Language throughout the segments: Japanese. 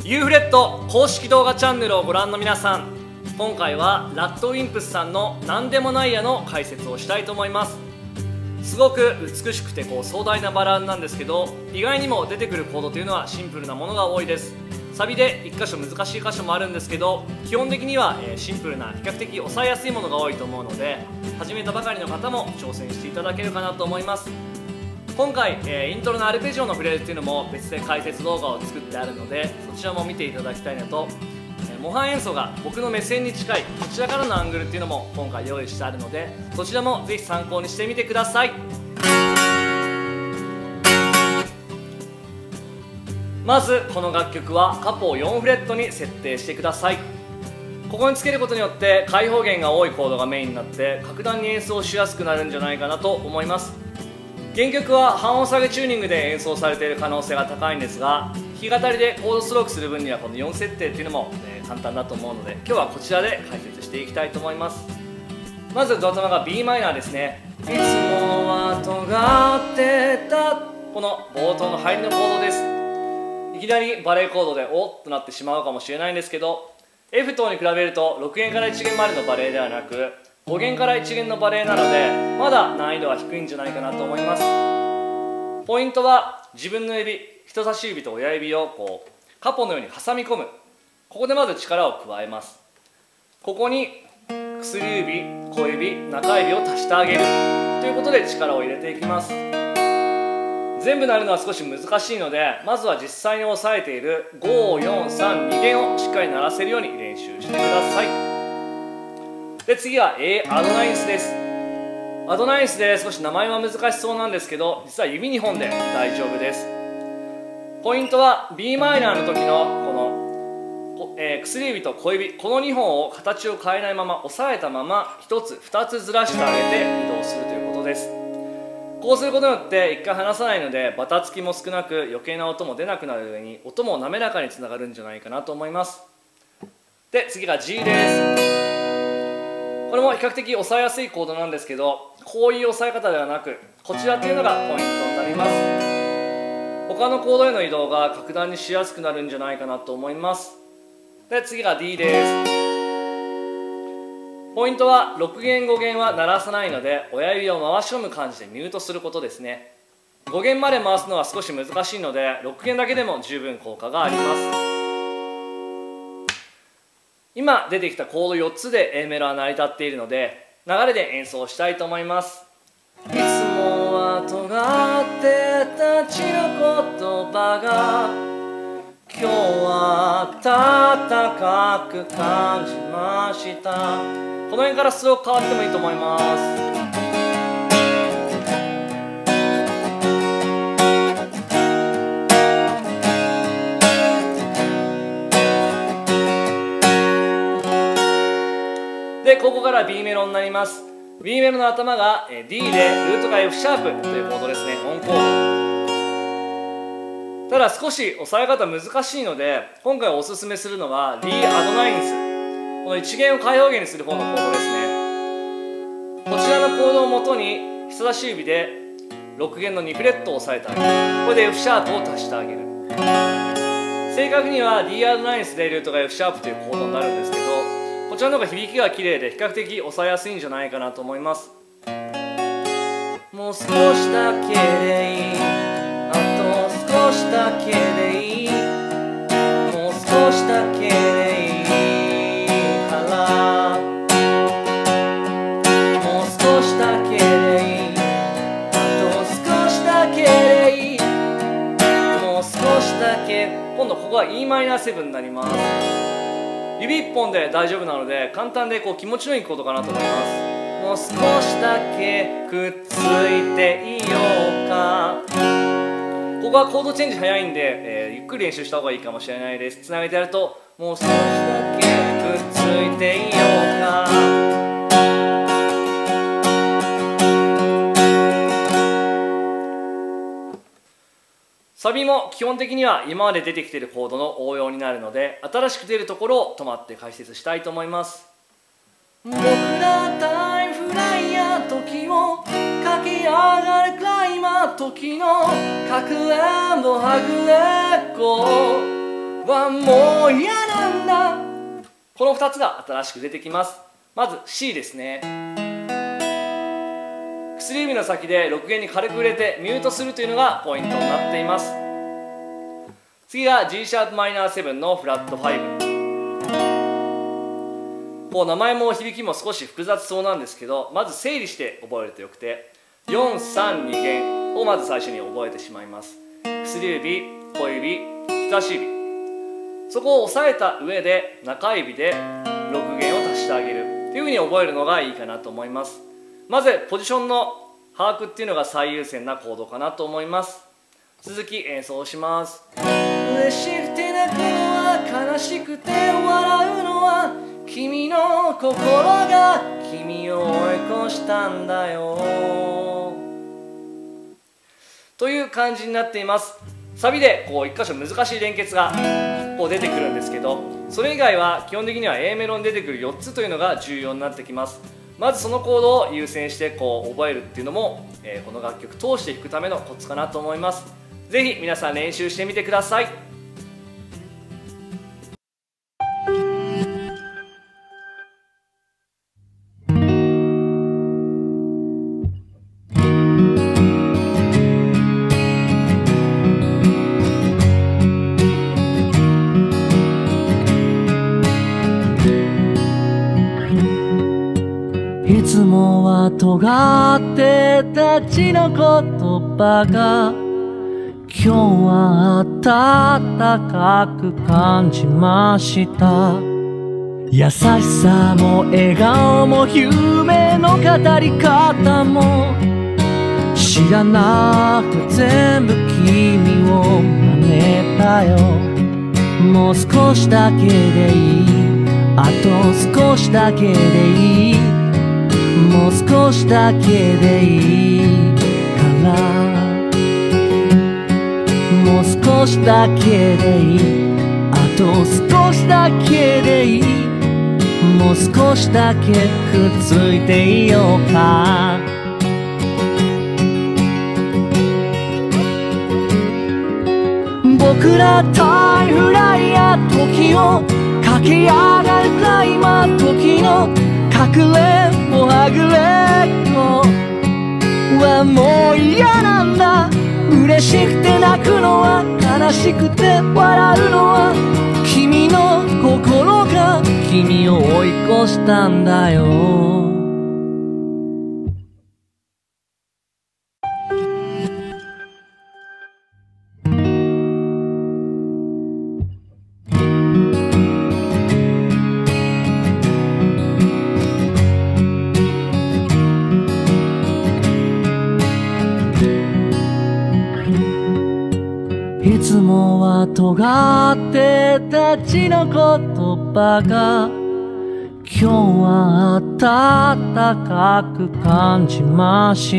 ユーフレット公式動画チャンネルをご覧の皆さん、今回はラッドウィンプスさんの何でもないやの解説をしたいと思います。すごく美しくて壮大なバラードなんですけど、意外にも出てくるコードというのはシンプルなものが多いです。サビで1箇所難しい箇所もあるんですけど、基本的にはシンプルな比較的抑えやすいものが多いと思うので、始めたばかりの方も挑戦していただけるかなと思います。今回、イントロのアルペジオのフレーズっていうのも別で解説動画を作ってあるので、そちらも見ていただきたいのと、模範演奏が僕の目線に近いこちらからのアングルっていうのも今回用意してあるので、そちらもぜひ参考にしてみてください。まずこの楽曲はカポを4フレットに設定してください。ここにつけることによって開放弦が多いコードがメインになって格段に演奏しやすくなるんじゃないかなと思います。原曲は半音下げチューニングで演奏されている可能性が高いんですが、弾き語りでコードストロークする分にはこの4設定っていうのも、簡単だと思うので、今日はこちらで解説していきたいと思います。まずド頭が b マイナーですね。いつもは尖ってた、この冒頭の入りのコードです。いきなりバレーコードでおっとなってしまうかもしれないんですけど、 F 等に比べると6弦から1弦までのバレーではなく5弦から1弦のバレエなので、まだ難易度は低いんじゃないかなと思います。ポイントは自分の指、人差し指と親指をカポのように挟み込む。ここでまず力を加えます。ここに薬指、小指、中指を足してあげるということで力を入れていきます。全部鳴るのは少し難しいので、まずは実際に押さえている5、4、3、2弦をしっかり鳴らせるように練習してください。で、次は A アドナインスです。アドナインスで少し名前は難しそうなんですけど、実は指2本で大丈夫です。ポイントは b マイナーの時のこの、薬指と小指、この2本を形を変えないまま押さえたまま1つ2つずらしてあげて移動するということです。こうすることによって1回離さないのでバタつきも少なく余計な音も出なくなる上に音も滑らかにつながるんじゃないかなと思います。で、次が G です。これも比較的抑えやすいコードなんですけど、こういう押さえ方ではなくこちらというのがポイントになります。他のコードへの移動が格段にしやすくなるんじゃないかなと思います。で、次が D です。ポイントは6弦5弦は鳴らさないので、親指を回し込む感じでミュートすることですね。5弦まで回すのは少し難しいので6弦だけでも十分効果があります。今出てきたコード4つで A メロは成り立っているので、流れで演奏したいと思います。いつもは尖ってた血の言葉が今日は温かく感じました。この辺からストローク変わってもいいと思います。で、ここから B メロになります。B メロの頭が D でルートが F シャープというコードですね。オンコード。ただ少し押さえ方難しいので、今回おすすめするのは D アドナインス。この1弦を開放弦にする方のコードですね。こちらのコードをもとに人差し指で6弦の2フレットを押さえてあげる。これで F シャープを足してあげる。正確には D アドナインスでルートが F シャープというコードになるんですけど、こちらの方が響きが綺麗で比較的抑えやすいんじゃないかなと思います。もう少しだけでいい、あと少しだけでいい、もう少しだけでいいから、もう少しだけでいい、あと少しだけでいい、もう少しだけ。今度ここは e マイナー7になります。指1本で大丈夫なので簡単で気持ちのいいコードかなと思います。もう少しだけくっついていようか。ここはコードチェンジ早いんで、ゆっくり練習した方がいいかもしれないです。つなげてやると、もう少しだけくっついていようか。サビも基本的には今まで出てきているコードの応用になるので、新しく出るところを止まって解説したいと思います。僕らタイムフライヤー時を駆け上がるクライマー時のかくれんぼはぐれっこはもう嫌なんだ。この2つが新しく出てきます。まず C ですね。薬指の先で6弦に軽く触れてミュートするというのがポイントになっています。次が G シャープマイナー7のフラット5。こう名前も響きも少し複雑そうなんですけど、まず整理して覚えるとよくて、432弦をまず最初に覚えてしまいます。薬指、小指、人差し指、そこを押さえた上で中指で6弦を足してあげるというふうに覚えるのがいいかなと思います。まずポジションの把握っていうのが最優先な行動かなと思います。続き演奏します。嬉しくて泣くのは悲しくて笑うのは君の心が君を追い越したんだよという感じになっています。サビでこう一箇所難しい連結がこう出てくるんですけど、それ以外は基本的には A メロに出てくる4つというのが重要になってきます。まずそのコードを優先してこう覚えるっていうのも、この楽曲通して弾くためのコツかなと思います。ぜひ皆さん練習してみてください。 いつもは尖ってたちの言葉が今日は温かく感じました。優しさも笑顔も夢の語り方も知らなく全部君を真似たよ。もう少しだけでいい、あと少しだけでいい、もう少しだけでいいから、もう少しだけでいい、あと少しだけでいい、もう少しだけくっついていようか。僕らタイフライヤー時を駆け上がるクライマー時の隠れもはぐれっこはもう嫌なんだ。嬉しくて泣くのは悲しくて笑うのは君の心が君を追い越したんだよ。いつもは尖ってたちの言葉が今日は温かく感じました。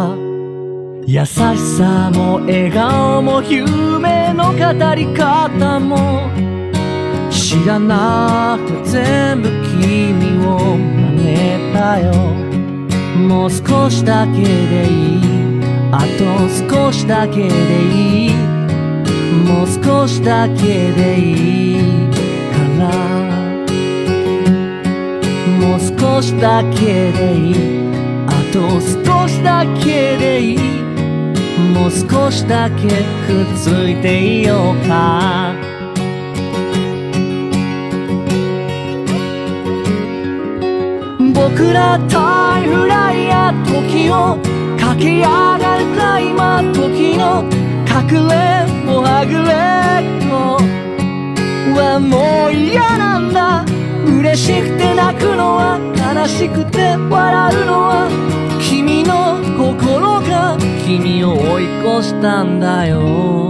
優しさも笑顔も夢の語り方も知らなく全部君を真似たよ。もう少しだけでいい、あと少しだけでいい、もう少しだけでいいから、もう少しだけでいい、あと少しだけでいい、もう少しだけくっついていようか。僕らタイフライヤー時を駆け上がるクライマー時の隠れもはぐれっこはもう嫌なんだ。嬉しくて泣くのは悲しくて笑うのは君の心が君を追い越したんだよ。